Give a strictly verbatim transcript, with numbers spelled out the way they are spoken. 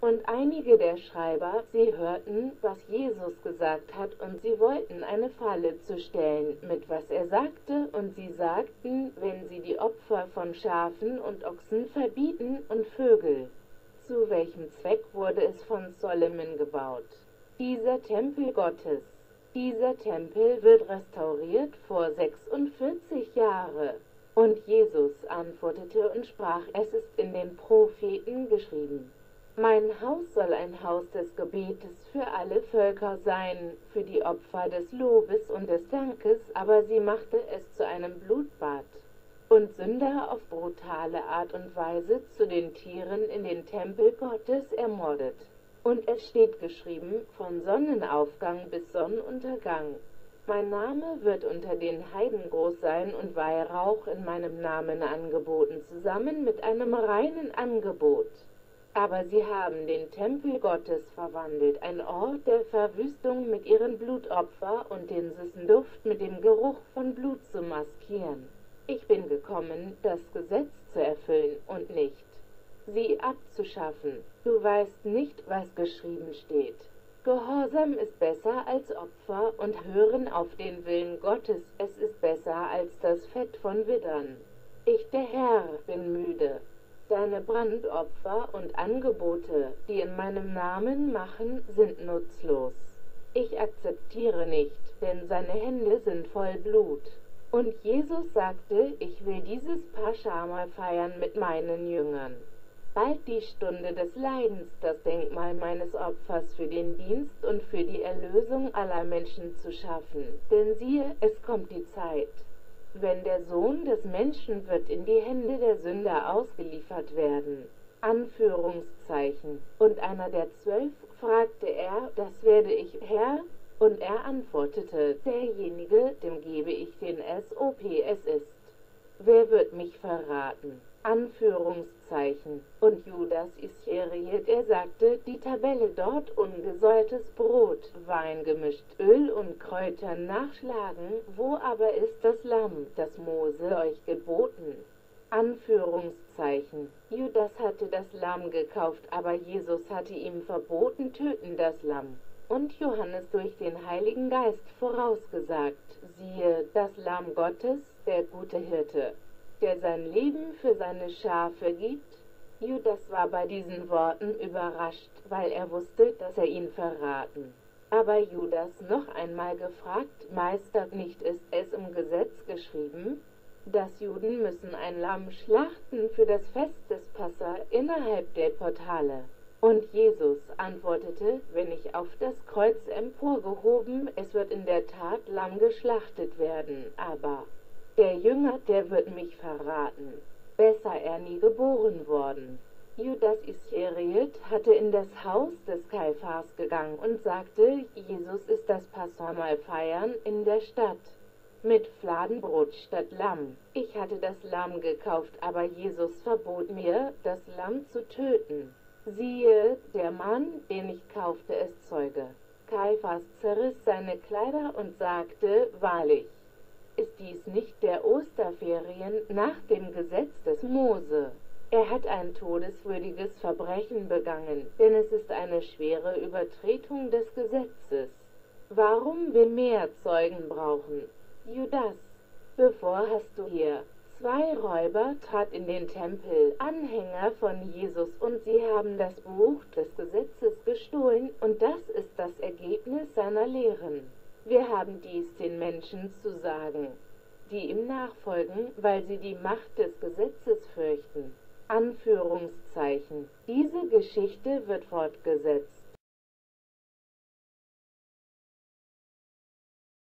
Und einige der Schreiber, sie hörten, was Jesus gesagt hat, und sie wollten eine Falle zu stellen, mit was er sagte, und sie sagten, wenn sie die Opfer von Schafen und Ochsen verbieten und Vögel. Zu welchem Zweck wurde es von Solomon gebaut? Dieser Tempel Gottes. Dieser Tempel wird restauriert vor sechsundvierzig Jahren. Und Jesus antwortete und sprach, es ist in den Propheten geschrieben. Mein Haus soll ein Haus des Gebetes für alle Völker sein, für die Opfer des Lobes und des Dankes, aber sie machte es zu einem Blutbad. Und Sünder auf brutale Art und Weise zu den Tieren in den Tempel Gottes ermordet. Und es steht geschrieben, von Sonnenaufgang bis Sonnenuntergang. Mein Name wird unter den Heiden groß sein und Weihrauch in meinem Namen angeboten, zusammen mit einem reinen Angebot. Aber sie haben den Tempel Gottes verwandelt, ein Ort der Verwüstung mit ihren Blutopfer und den süßen Duft mit dem Geruch von Blut zu maskieren. Ich bin gekommen, das Gesetz zu erfüllen und nicht, sie abzuschaffen. Du weißt nicht, was geschrieben steht. Gehorsam ist besser als Opfer und Hören auf den Willen Gottes, es ist besser als das Fett von Widdern. Ich, der Herr, bin müde. Deine Brandopfer und Angebote, die in meinem Namen machen, sind nutzlos. Ich akzeptiere nicht, denn seine Hände sind voll Blut. Und Jesus sagte, ich will dieses Pascha-Mahl feiern mit meinen Jüngern. Bald die Stunde des Leidens, das Denkmal meines Opfers für den Dienst und für die Erlösung aller Menschen zu schaffen. Denn siehe, es kommt die Zeit, wenn der Sohn des Menschen wird in die Hände der Sünder ausgeliefert werden. Anführungszeichen. Und einer der zwölf fragte er, das werde ich, Herr? Und er antwortete, derjenige, dem gebe ich den S O P, es ist. Wer wird mich verraten? Anführungszeichen. Und Judas Ischariot, er sagte, die Tabelle dort, ungesäuertes Brot, Wein gemischt, Öl und Kräuter nachschlagen, wo aber ist das Lamm, das Mose euch geboten? Anführungszeichen. Judas hatte das Lamm gekauft, aber Jesus hatte ihm verboten, töten das Lamm. Und Johannes durch den Heiligen Geist vorausgesagt, siehe, das Lamm Gottes, der gute Hirte, der sein Leben für seine Schafe gibt. Judas war bei diesen Worten überrascht, weil er wusste, dass er ihn verraten. Aber Judas noch einmal gefragt, Meister, nicht ist es im Gesetz geschrieben, dass Juden müssen ein Lamm schlachten für das Fest des Passa innerhalb der Portale. Und Jesus antwortete, wenn ich auf das Kreuz emporgehoben, es wird in der Tat Lamm geschlachtet werden, aber der Jünger, der wird mich verraten. Besser er nie geboren worden. Judas Ischariot hatte in das Haus des Kaiphas gegangen und sagte, Jesus ist das Passamal feiern in der Stadt. Mit Fladenbrot statt Lamm. Ich hatte das Lamm gekauft, aber Jesus verbot mir, das Lamm zu töten. Siehe, der Mann, den ich kaufte, ist Zeuge. Kaiphas zerriss seine Kleider und sagte, wahrlich, ist dies nicht der Osterferien nach dem Gesetz des Mose? Er hat ein todeswürdiges Verbrechen begangen, denn es ist eine schwere Übertretung des Gesetzes. Warum wir mehr Zeugen brauchen? Judas, bevor hast du hier. Zwei Räuber trat in den Tempel, Anhänger von Jesus, und sie haben das Buch des Gesetzes gestohlen, und das ist das Ergebnis seiner Lehren. Wir haben dies den Menschen zu sagen, die ihm nachfolgen, weil sie die Macht des Gesetzes fürchten. Anführungszeichen. Diese Geschichte wird fortgesetzt.